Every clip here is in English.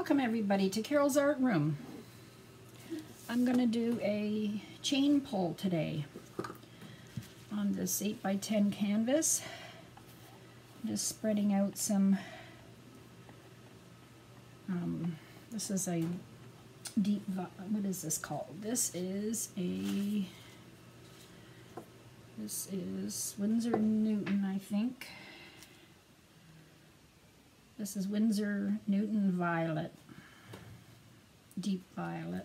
Welcome everybody to Carole's Art Room. I'm going to do a chain pull today on this 8x10 canvas. I'm just spreading out some, this is a deep, what is this called? This is Winsor Newton, I think. This is Winsor Newton Violet, deep violet.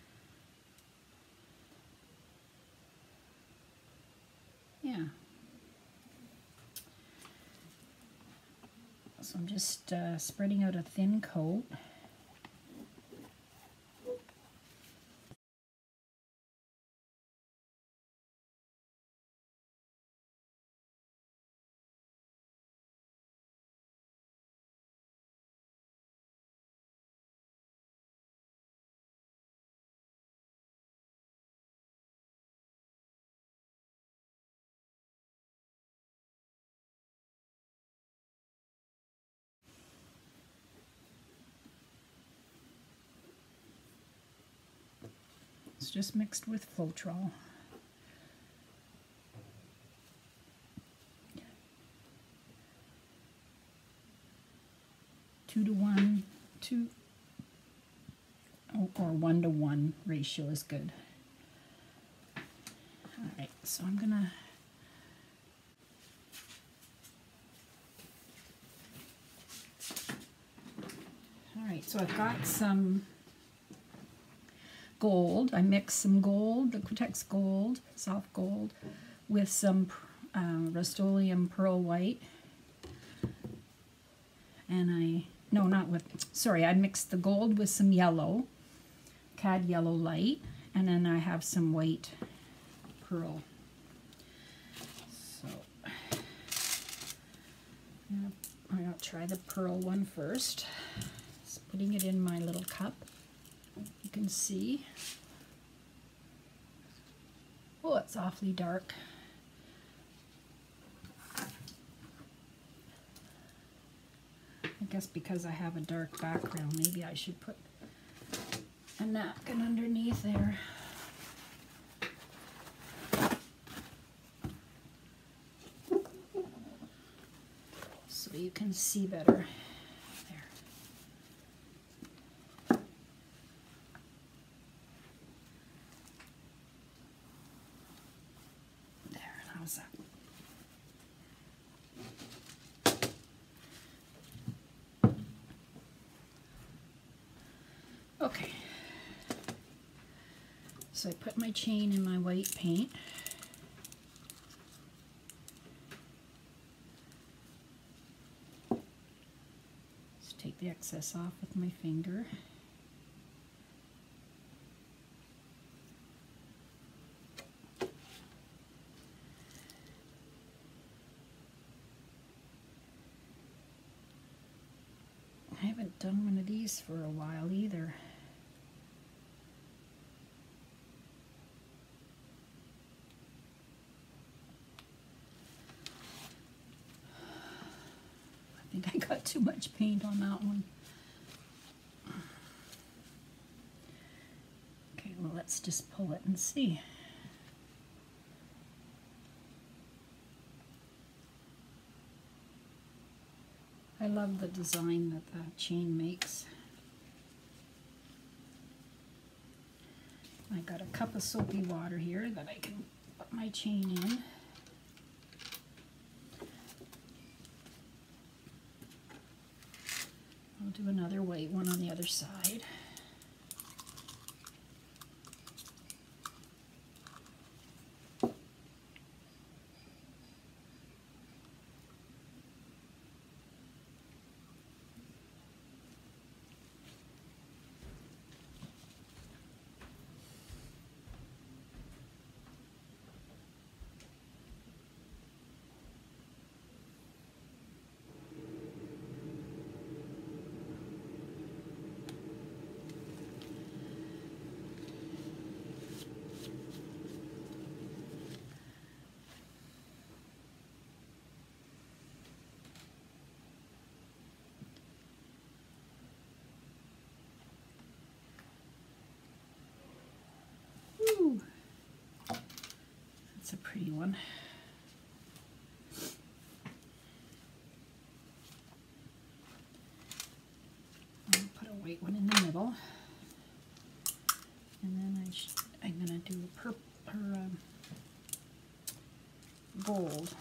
Yeah. So I'm just spreading out a thin coat. It's just mixed with floetrol. Two to one, or 1-to-1 ratio is good. All right, so I'm gonna so I've got some gold. I mixed some gold, the Liquitex gold, soft gold, with some Rust-Oleum pearl white. And I mixed the gold with some yellow, cad yellow light, and then I have some white pearl. So I'm gonna try the pearl one first. Just putting it in my little cup. You can see. Oh, it's awfully dark. I guess because I have a dark background, maybe I should put a napkin underneath there. So you can see better. How's that? Okay. So I put my chain in my white paint. Just take the excess off with my finger. I haven't done one of these for a while either. I think I got too much paint on that one. Okay, well, let's just pull it and see. I love the design that the chain makes. I got a cup of soapy water here that I can put my chain in. I'll do another white one on the other side. That's a pretty one. I'll put a white one in the middle. And then I'm going to do purple or gold.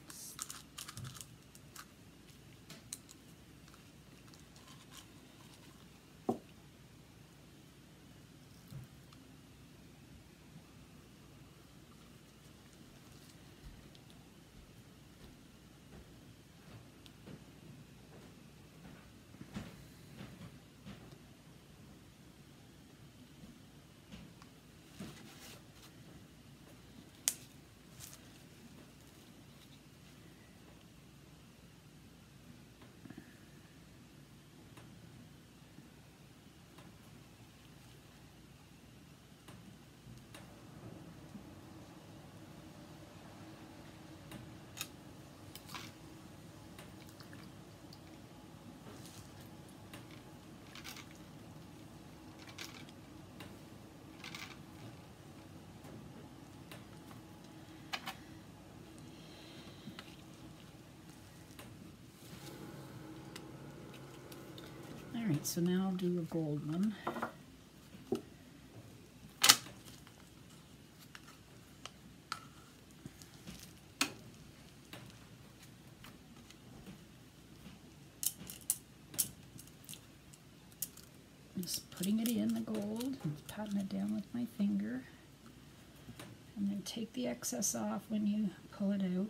Alright, so now I'll do a gold one. Just putting it in the gold, and patting it down with my finger, and then take the excess off when you pull it out.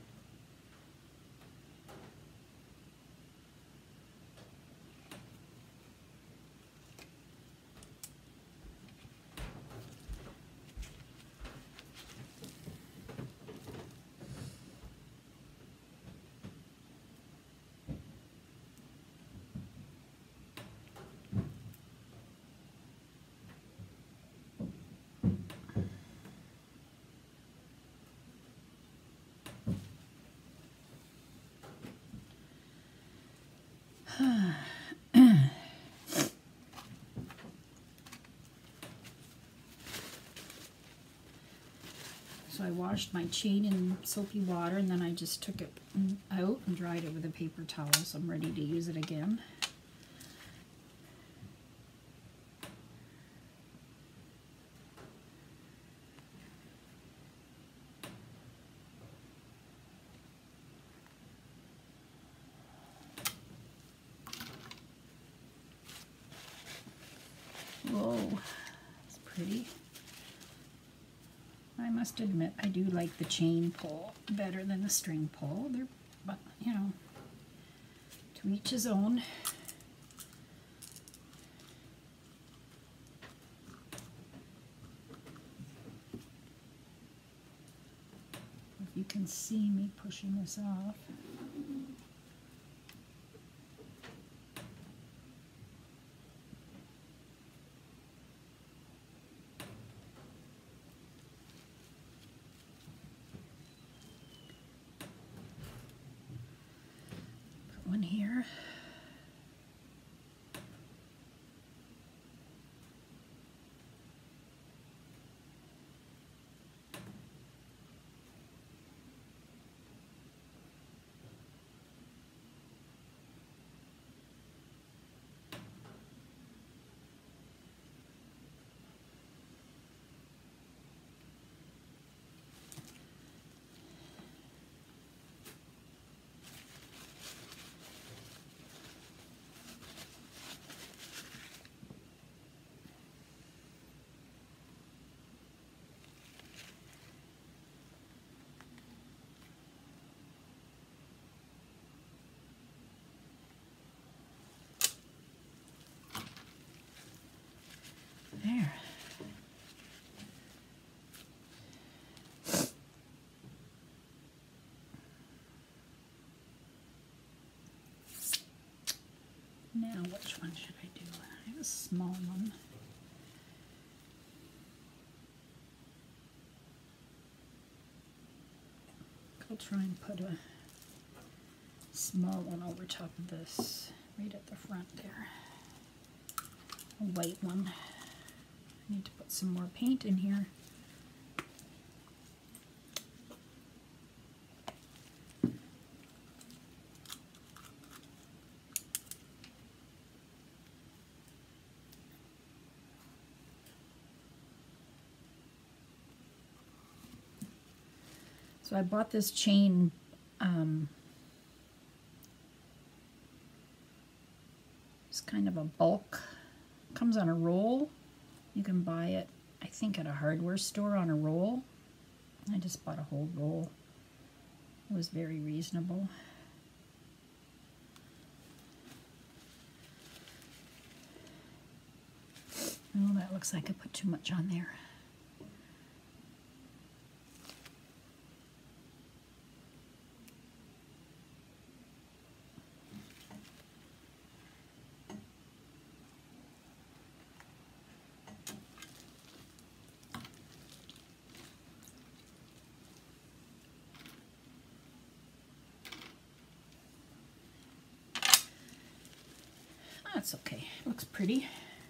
So I washed my chain in soapy water, and then I just took it out and dried it with a paper towel, so I'm ready to use it again. Whoa, that's pretty. I must admit, I do like the chain pull better than the string pull. They're, but you know, to each his own. If you can see me pushing this off. One here. There. Now, which one should I do? I have a small one. I'll try and put a small one over top of this, right at the front there. A white one. I need to put some more paint in here. So I bought this chain, it's kind of a bulk, comes on a roll. You can buy it, I think, at a hardware store on a roll. I just bought a whole roll. It was very reasonable. Oh, that looks like I put too much on there. That's okay. Looks pretty.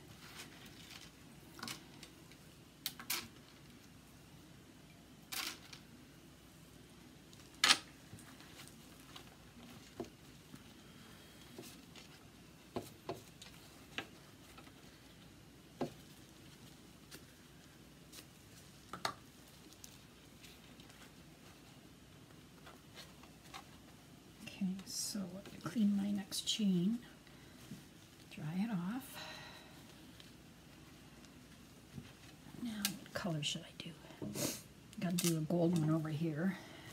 Okay, so let me clean my next chain. Dry it off. Now, what color should I do? Got to do a gold one over here.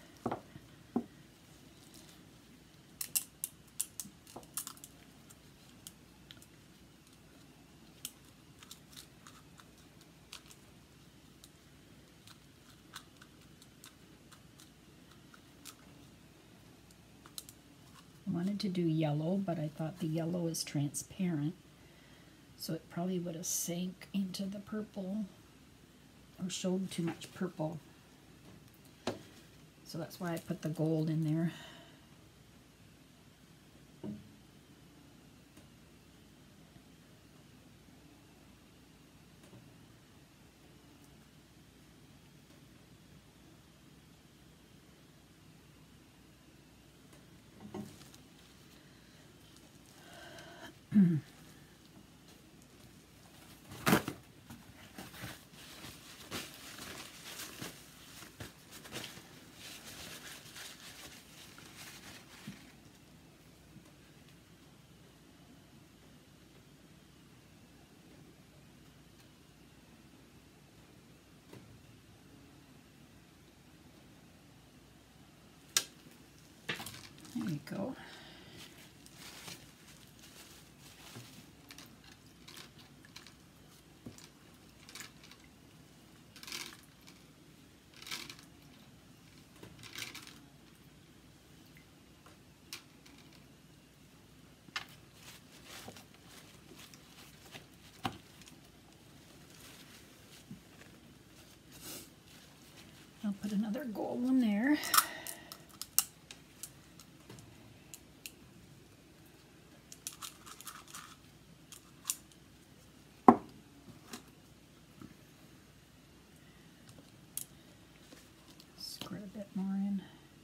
I wanted to do yellow, but I thought the yellow is transparent, so it probably would have sank into the purple or showed too much purple. So that's why I put the gold in there. There you go. I'll put another gold one there. Squirt a bit more in.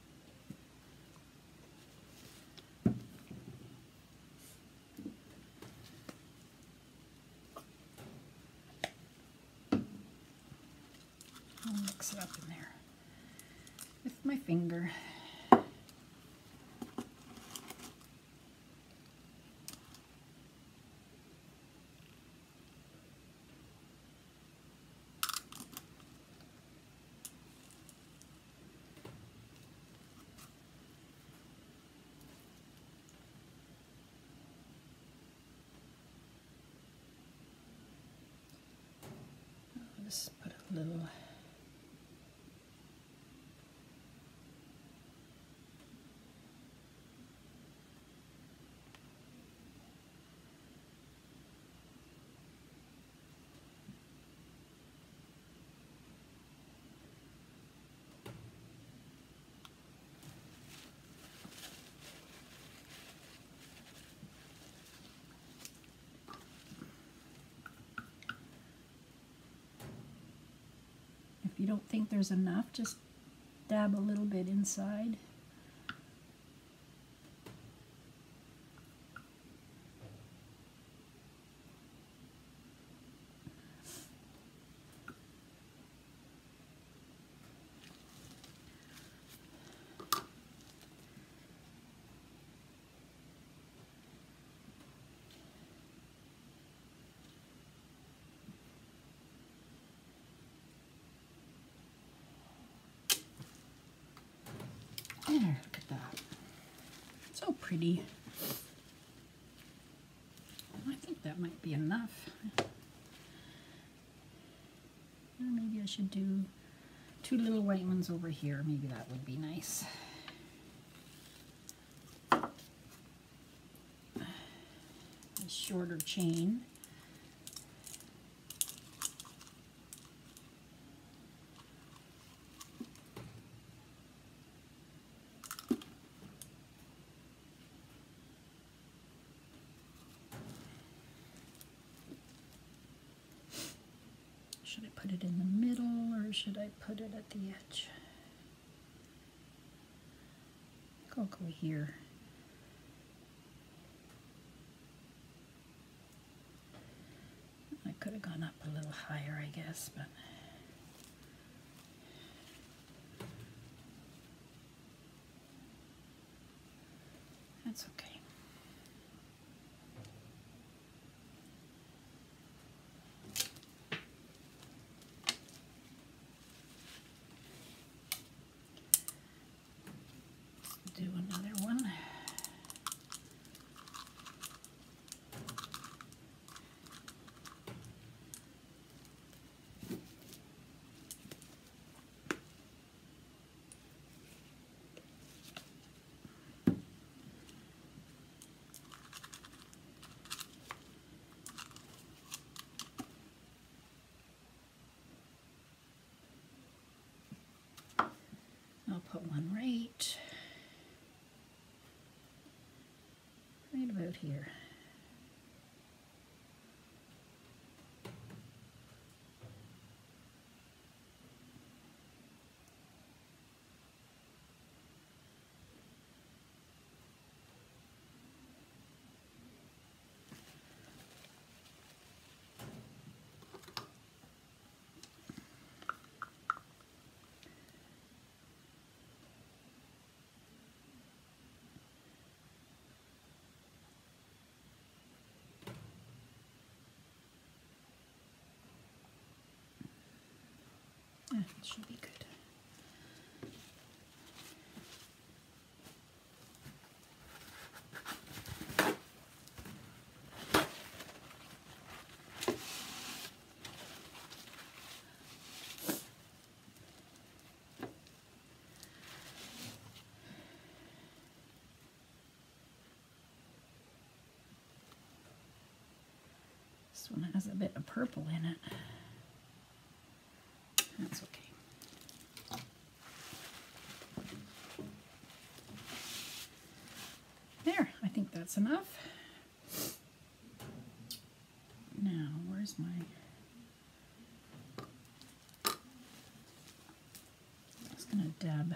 I'll mix it up in there with my finger. I'll just put a little. If you don't think there's enough, just dab a little bit inside. There, look at that. So pretty. I think that might be enough. Or maybe I should do 2 little white ones over here. Maybe that would be nice. A shorter chain. Should I put it in the middle or should I put it at the edge? I'll go here. I could have gone up a little higher, I guess, but that's okay. Do another one. I'll put one right about here. It should be good. This one has a bit of purple in it. That's okay. There, I think that's enough. Now, where's my... I'm just gonna dab.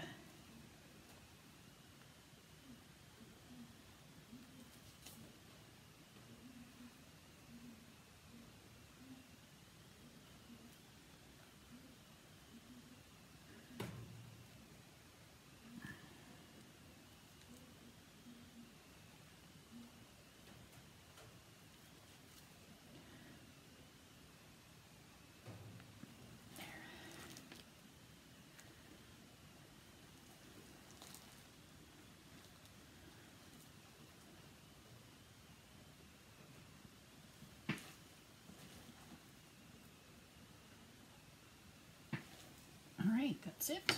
All right, that's it.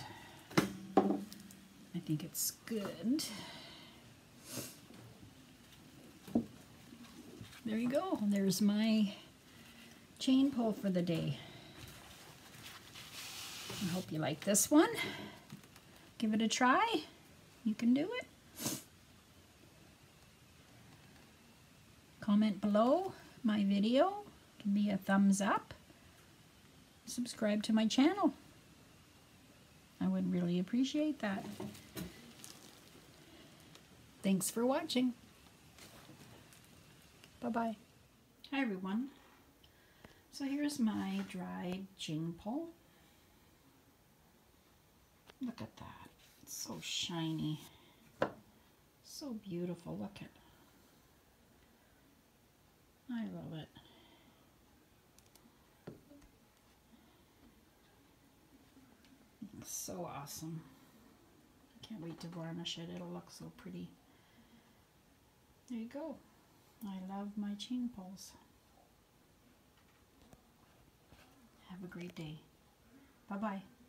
I think it's good. There you go. There's my chain pull for the day. I hope you like this one. Give it a try. You can do it. Comment below my video. Give me a thumbs up. Subscribe to my channel. I would really appreciate that. Thanks for watching. Bye-bye. Hi everyone. So here's my dried chain pull. Look at that. It's so shiny. So beautiful. Look at it. I love it. So awesome. I Can't wait to varnish it. It'll look so pretty. There you go. I love my chain pulls. Have a great day. Bye-bye.